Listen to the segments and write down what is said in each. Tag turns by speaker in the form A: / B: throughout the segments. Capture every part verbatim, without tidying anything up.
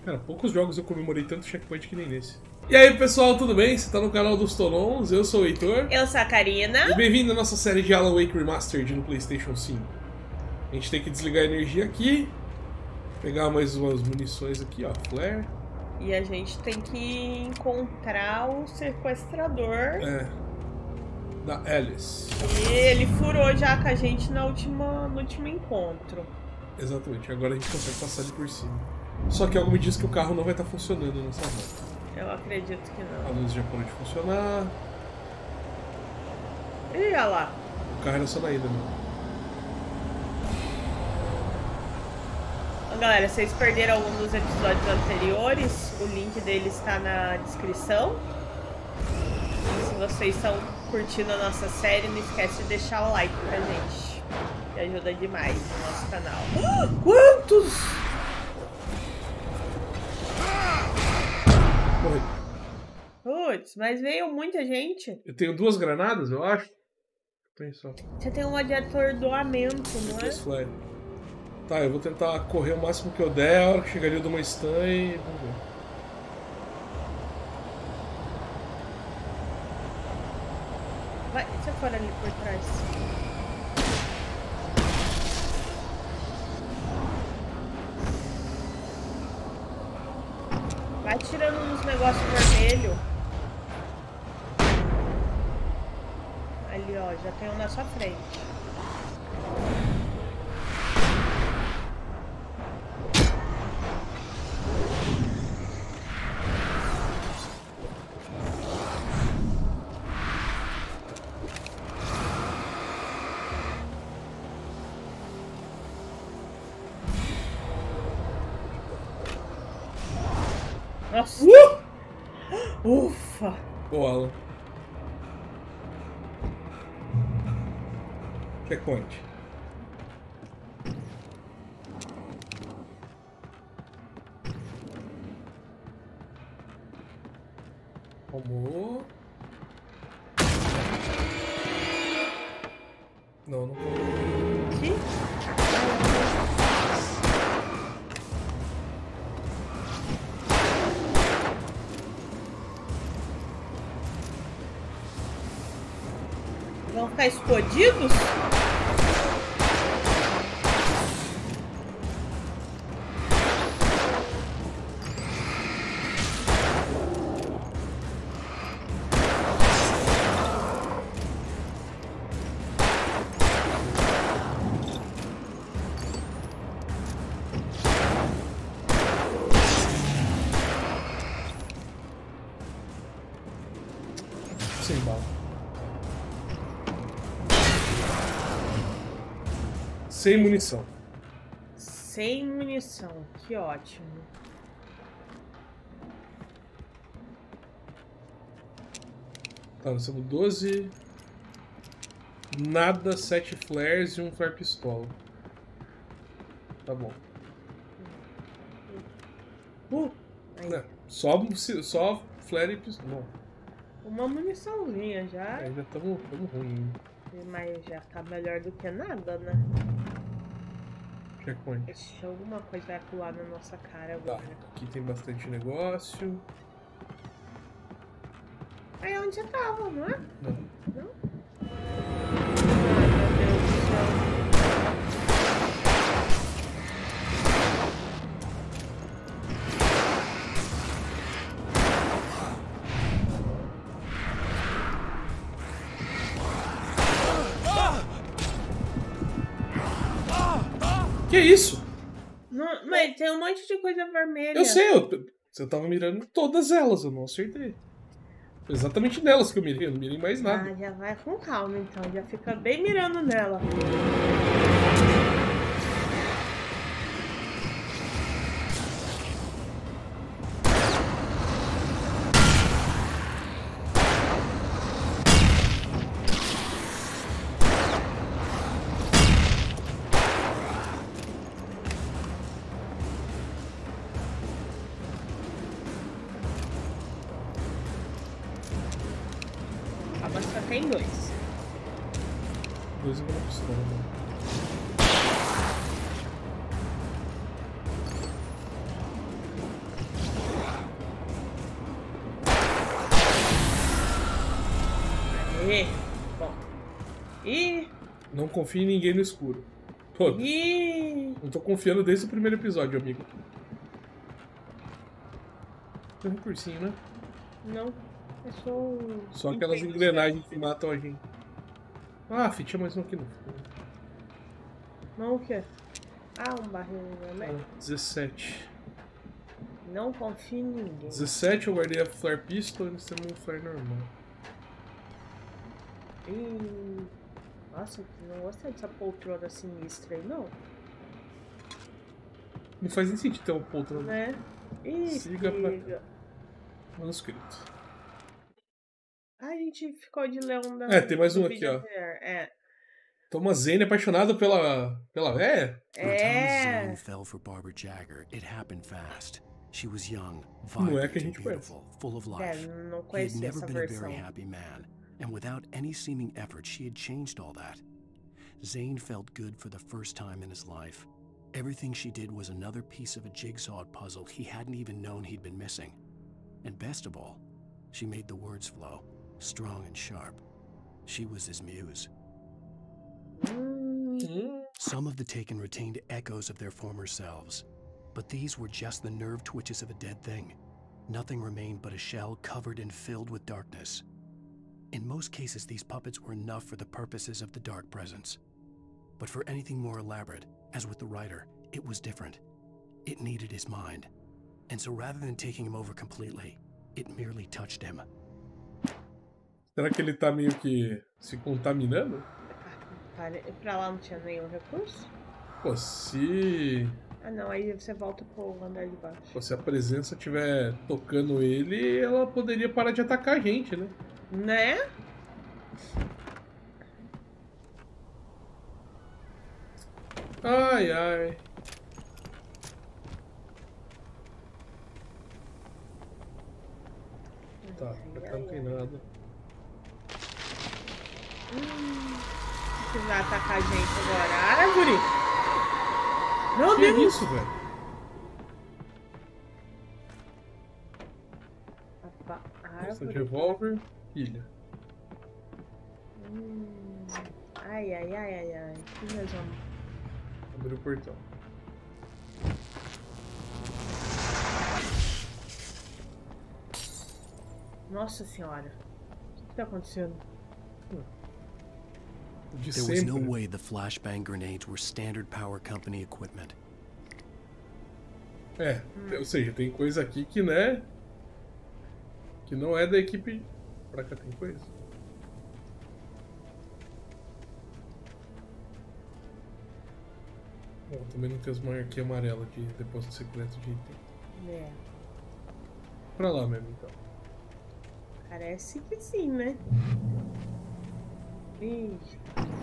A: Cara, poucos jogos eu comemorei tanto checkpoint que nem nesse. E aí, pessoal, tudo bem? Você tá no canal dos Tolons, eu sou o Heitor.
B: Eu sou a Karina.
A: E bem-vindo à nossa série de Alan Wake Remastered no PlayStation cinco. A gente tem que desligar a energia aqui. Pegar mais umas munições aqui, ó, flare.
B: E a gente tem que encontrar o sequestrador.
A: É. Da Alice.
B: E ele furou já com a gente na última, no último encontro.
A: Exatamente, agora a gente consegue passar ali por cima. Só que algo me diz que o carro não vai estar funcionando nessa volta.
B: Eu acredito que
A: A
B: não.
A: luz já parou de funcionar.
B: E olha lá.
A: O carro era só na ida, meu.
B: Galera, vocês perderam algum dos episódios anteriores, o link dele está na descrição. E se vocês estão curtindo a nossa série, não esquece de deixar o like pra gente, que ajuda demais no nosso canal. Quantos?
A: Morri.
B: Putz, mas veio muita gente.
A: Eu tenho duas granadas, eu acho. Tem só.
B: Você tem um de atordoamento, não é?
A: Dois flare. Tá, eu vou tentar correr o máximo que eu der, a hora que chegar ali eu dou uma stun e vamos ver.
B: Vai, se eu for ali por trás. Vai tirando uns negócios vermelhos. Ali, ó, já tem um na sua frente. Nossa! Uh! Ufa!
A: Ô, Alan. Checkpoint. Vamos. Não, não vou.
B: Sim? Vão ficar explodidos?
A: Sem bala. Sem munição.
B: Sem munição, que ótimo.
A: Tá, nós temos doze. Nada, sete flares e um flare pistola. Tá bom.
B: Uh, aí,
A: É, só, só flare e pistola. Bom,
B: uma muniçãozinha já.
A: ainda estamos ruim.
B: Mas já tá melhor do que nada, né?
A: Checkpoint.
B: Deixa alguma coisa vai pular na nossa cara
A: Tá,
B: agora.
A: aqui tem bastante negócio.
B: Aí onde você tava, não é?
A: Não.
B: Não? Ai, meu Deus do céu.
A: Que isso?
B: Não, mas tem um monte de coisa vermelha.
A: Eu sei, eu, você tava mirando em todas elas, eu não acertei. Foi exatamente nelas que eu mirei, eu não mirei em mais nada.
B: Ah, já vai com calma então, já fica bem mirando nela. Mas só tem dois.
A: Dois eu vou na pistola, né?
B: E, bom. E...
A: Não confie em ninguém no escuro. Pô,
B: E...
A: não tô confiando desde o primeiro episódio, amigo. Tem um recursinho, né?
B: Não, é só um...
A: Só aquelas
B: Entendo,
A: engrenagens que matam a gente. Ah, fi, tinha mais um aqui no
B: Não, o quê? Ah, um barril, né?
A: ah, dezessete.
B: Não confie em ninguém.
A: dezessete eu guardei a Flare Pistol e nós temos um Flare normal.
B: Ih, nossa, não gostei dessa poltrona sinistra aí, não.
A: Não faz nem sentido ter uma poltrona.
B: Né? Ih,
A: Siga pra
B: siga.
A: Manuscrito.
B: Ah, a gente ficou de ler um da...
A: É, tem mais
B: do
A: um aqui,
B: vídeo
A: ó.
B: anterior. É.
A: Thomas Zane apaixonado pela... pela véia?
C: When Thomas
B: É.
C: Zane fell for Barbara Jagger, it happened fast. She was young,
A: Não é
C: vibrant
A: que a
C: and
A: gente conhece.
C: beautiful, full of
B: É,
C: life.
B: não
C: He had
B: conhecia
C: never
B: essa
C: been a
B: versão.
C: very happy man, and without any seeming effort, she had changed all that. Zane felt good for the first time in his life. Everything she did was another piece of a jigsaw puzzle he hadn't even known he'd been missing. And best of all, she made the words flow, strong and sharp. She was his muse.
B: Hum,
C: Some of the Taken retained echoes of their former selves, but these were just the nerve twitches of a dead thing. Nothing remained but a shell covered and filled with darkness. In most cases, these puppets were enough for the purposes of the Dark Presence. But for anything more elaborate, as with the writer, it was different. It needed his mind. And so rather than taking him over completely, it merely touched him.
A: Será que ele tá meio que se contaminando?
B: pare- pra lá não tinha nenhum recurso?
A: Pô, se...
B: Ah, não, aí você volta pro andar de baixo.
A: Pô, se a presença estiver tocando ele, ela poderia parar de atacar a gente, né?
B: Né?
A: Ai, ai. Tá, pra cá não tem nada.
B: Hum, que vai atacar a gente agora? Árvore! Meu
A: Que
B: Deus!
A: isso, velho?
B: Apa-
A: Essa de
B: Árvore.
A: revólver, pilha.
B: Hum. Ai, ai, ai, ai, ai. Que nós vamos?
A: Abriu o portão.
B: Nossa senhora. O que tá acontecendo?
A: De
C: There was no
A: sempre.
C: way the flashbang grenades were Standard Power Company equipment.
A: É, ou seja, tem coisa aqui que, né? Que não é da equipe. Pra cá tem coisa. Bom, também não tem as marquinhas amarelas de depósito secreto de item.
B: É.
A: Pra lá mesmo, então.
B: Parece que sim, né? Ixi.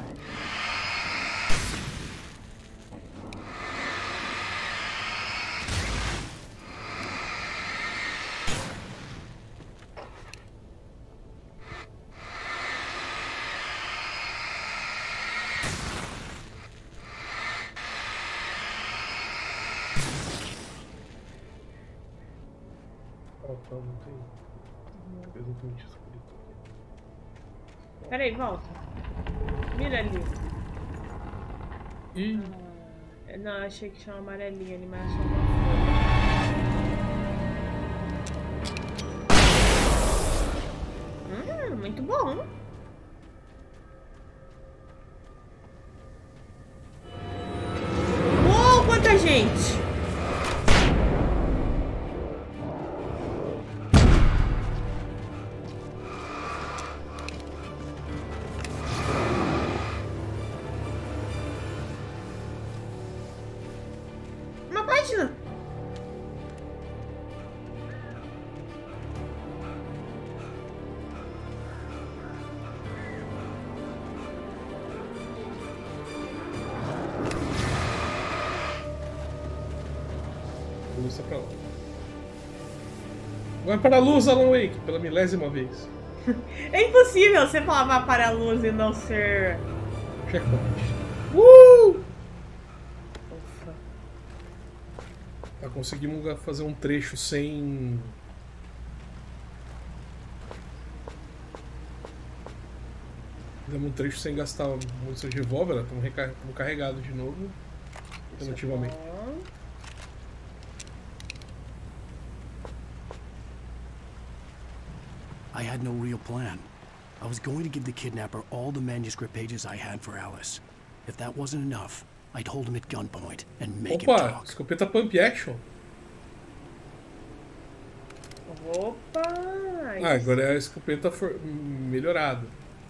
A: Ó, tá, não tem. Exatamente escrito.
B: Peraí, volta. Mira ali.
A: E
B: Ah, não, achei que tinha uma amarelinha ali, mas achou uma folha. Hum, muito bom. Uou, quanta gente! Uma página!
A: luz tá pra lá. Vai para a luz, Alan Wake, pela milésima vez.
B: É impossível você falar vai para a luz e não ser.
A: Checkpoint.
B: Uh! Ufa.
A: Tá, conseguimos fazer um trecho sem. Fizemos um trecho sem gastar munição de revólver, estamos recar carregados de novo. Alternativamente.
C: I had no real plan. I was going to give the kidnapper all the manuscript pages I had for Alice. If that wasn't enough, I'd hold him at gunpoint and make him
A: Opa,
C: talk.
A: escopeta pump action.
B: Opa!
A: Ah, agora é a escopeta for... melhorada.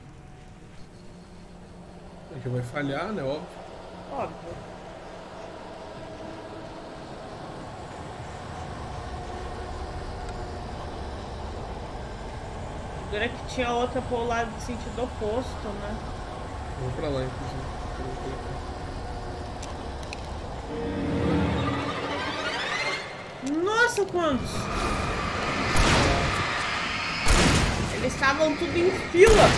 A: A gente vai falhar, né? Óbvio.
B: Óbvio. Dura que tinha outra pro lado do sentido oposto, né?
A: Vamos pra lá, inclusive.
B: Nossa, quantos! Eles estavam tudo em fila!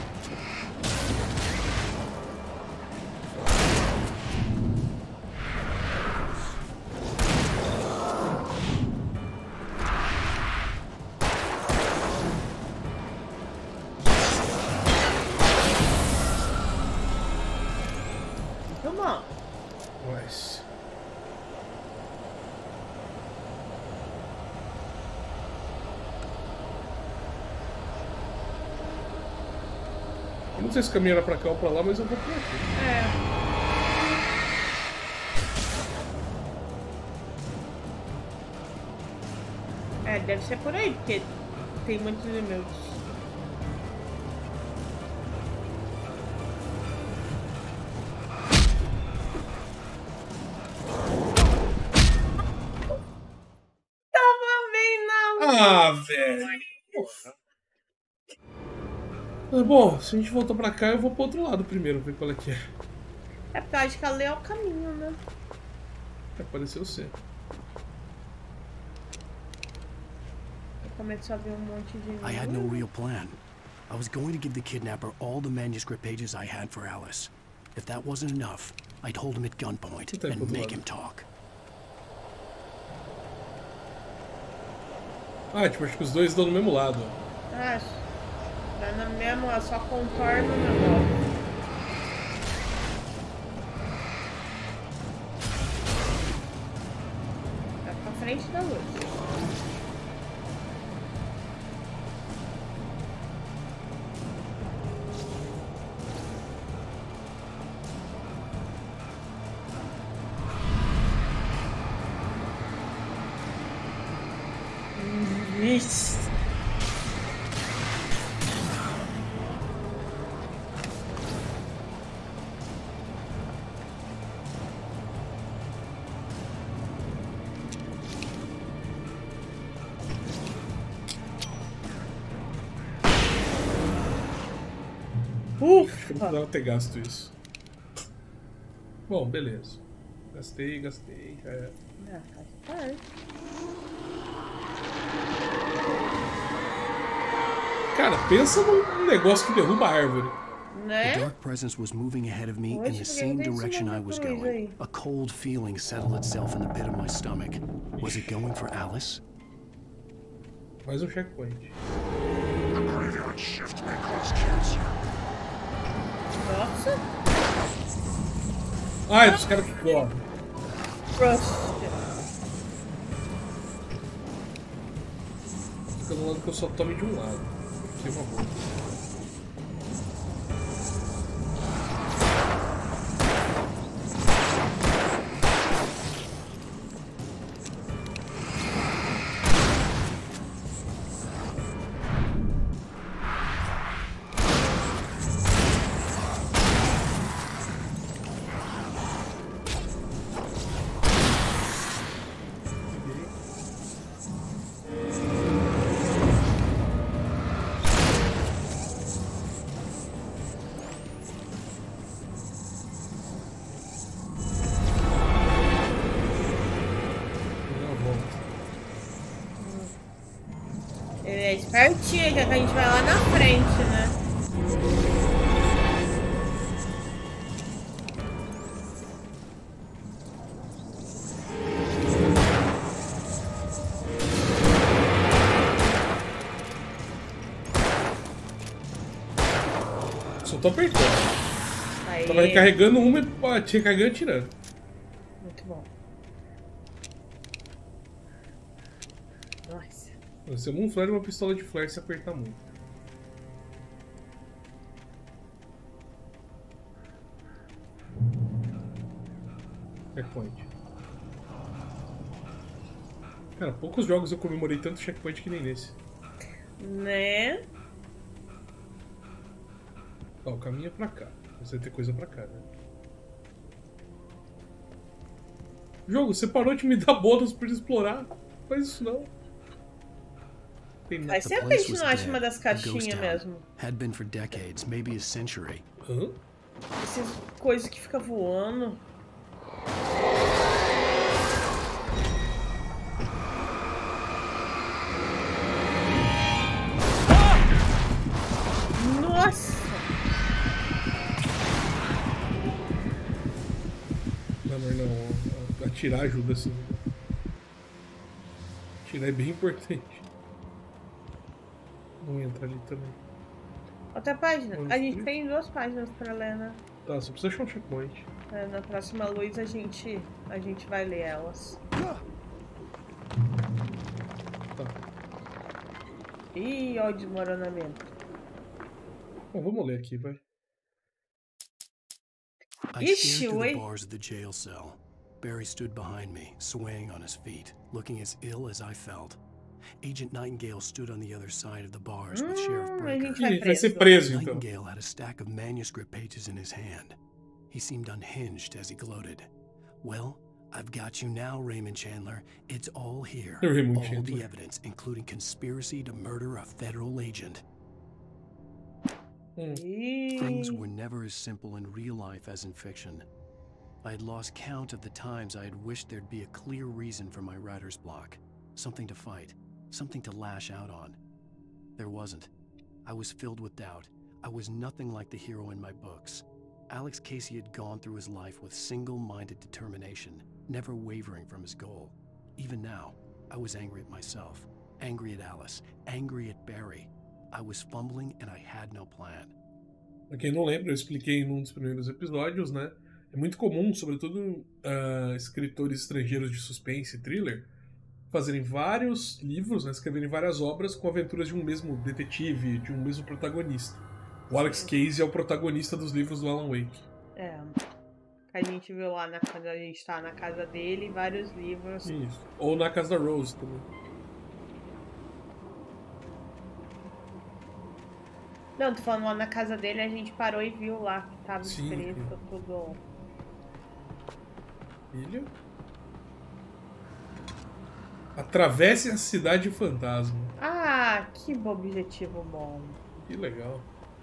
B: Não sei se o caminho era pra cá ou pra lá, mas eu vou por aqui. É. É, deve ser por aí, porque tem muitos inimigos. Tava bem na...
A: Ah, velho! Bom, se a gente voltar pra cá, eu vou pro outro lado primeiro, ver qual é que é.
B: É porque eu acho que ali é o caminho, né?
A: É, pareceu ser.
B: Eu começo a ver um monte de...
C: I had no real plan. I was going to give the kidnapper all the manuscript pages I had for Alice. If that wasn't enough, I'd hold him at gunpoint and make him talk.
A: Ah, tipo, acho que os dois estão no mesmo lado.
B: Acho. Dá na mesma, só contorna o negócio. Vai pra frente da luz. Vixe.
A: Ufa! Não precisava ter gasto isso. Bom, beleza. Gastei, gastei. Já é.
B: Ah, faz parte.
A: Cara, pensa num negócio que derruba a árvore.
B: Né?
C: The dark presence was moving ahead of me in the same direction I was going. A cold feeling settled itself in the pit of my stomach. Was it going for Alice?
A: Mais um checkpoint.
D: The graveyard shift may cause cancer.
B: Nossa.
A: Ah, é dos caras que correm. Fica do lado que eu só tome de um lado. Por favor.
B: É espertinho, que a gente vai lá na frente, né?
A: só tô apertando.
B: Aí...
A: Tava recarregando uma e pô, tinha recarregando e tirando.
B: Muito bom. Nossa.
A: Você é um flare e uma pistola de flare se apertar muito. Checkpoint. Cara, poucos jogos eu comemorei tanto checkpoint que nem nesse.
B: Né?
A: Ó, o caminho é pra cá. Você vai ter coisa pra cá, né? Jogo, você parou de me dar bônus por explorar. Não faz isso não. Tem nada.
B: Aí se a gente não acha uma das caixinhas mesmo.
C: Had been for decades, maybe a century.
A: Hã?
B: Essas coisas que ficam voando. Nossa!
A: Não, não, não. Atirar ajuda sim. Atirar é bem importante. Vamos entrar ali também.
B: Outra página. A gente tem duas páginas pra ler, né?
A: Tá, só precisa achar um checkpoint.
B: É, na próxima luz a gente, a gente vai ler elas.
A: Tá.
B: Ih, ó o desmoronamento.
A: Bom, vamos ler aqui, vai.
C: I
B: Ixi,
C: stared through the
B: oi.
C: bars of the jail cell. Barry stood behind me, swaying on his feet, looking as ill as I felt. Agent Nightingale stood on the other side of the bars with Sheriff
B: Hum, a
C: Breaker.
B: gente vai
A: Ih, vai ser
B: preso.
A: preso então.
C: Nightingale had a stack of manuscript pages in his hand. He seemed unhinged as he gloated. Well, I've got you now, Raymond Chandler. It's all here.
A: Raymond
C: all
A: Chandler.
C: the evidence, including conspiracy to murder a federal agent.
A: Hum.
C: Things
B: Ih,
C: were never as simple in real life as in fiction. I had lost count of the times I had wished there'd be a clear reason for my writer's block. Something to fight. Something to lash out on. There wasn't. I was filled with doubt. I was nothing like the hero in my books. Alex Casey had gone through his life with single-minded determination, never wavering from his goal. Even now, I was angry at myself, angry at Alice, angry at Barry. I was fumbling and I had no plan.
A: Pra quem não lembra, eu expliquei num dos primeiros episódios, né? É muito comum, sobretudo uh, escritores estrangeiros de suspense e thriller, fazerem vários livros, né, escreverem várias obras com aventuras de um mesmo detetive, de um mesmo protagonista. O Alex Casey é o protagonista dos livros do Alan Wake.
B: é. A gente viu lá na, quando a gente tá na casa dele, vários livros.
A: Isso. Ou na casa da Rose também.
B: Não, tô falando lá na casa dele, a gente parou e viu lá que tava
A: Sim,
B: escrito
A: sim.
B: tudo.
A: Filha. Atravesse a cidade fantasma.
B: Ah, que objetivo bom.
A: Que legal.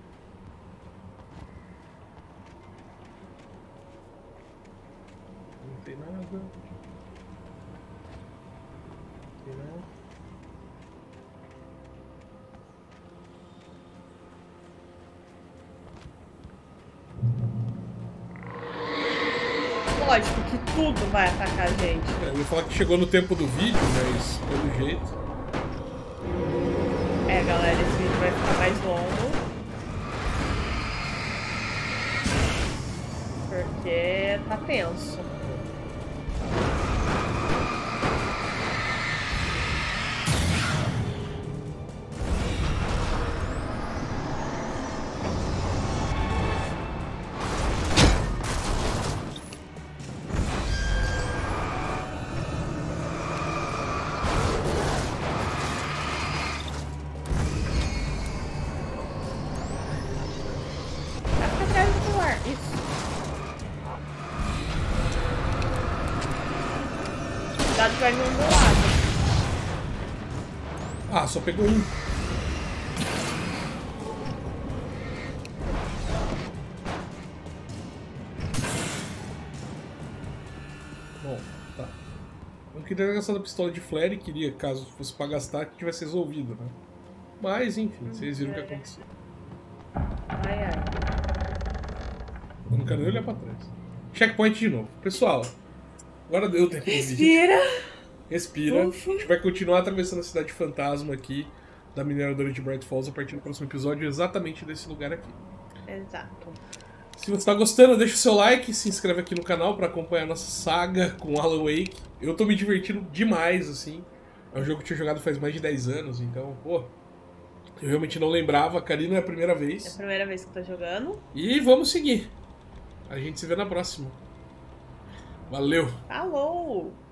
A: Não tem nada. Não tem nada.
B: Lógico que tudo vai atacar a gente.
A: É, eu ia falar que chegou no tempo do vídeo, mas pelo jeito.
B: É, galera, esse vídeo vai ficar mais longo. Porque tá tenso. Cuidado que vai vir um do lado.
A: Ah, só pegou um. Bom, tá. Eu queria ter gastado a pistola de flare e queria, caso fosse pra gastar, que tivesse resolvido, né? Mas, enfim, vocês viram o que aconteceu.
B: Ai, ai.
A: Eu não quero nem olhar pra trás. Checkpoint de novo. Pessoal, agora deu tempo de vídeo.
B: Respira.
A: Respira.
B: Ufa.
A: A gente vai continuar atravessando a cidade fantasma aqui da mineradora de Bright Falls a partir do próximo episódio, exatamente desse lugar aqui.
B: Exato.
A: Se você tá gostando, deixa o seu like, se inscreve aqui no canal pra acompanhar a nossa saga com Alan Wake. Eu tô me divertindo demais, assim. É um jogo que eu tinha jogado faz mais de dez anos, então, pô... Eu realmente não lembrava, a Karina é a primeira vez.
B: É a primeira vez que eu tô jogando.
A: E vamos seguir. A gente se vê na próxima. Valeu!
B: Falou!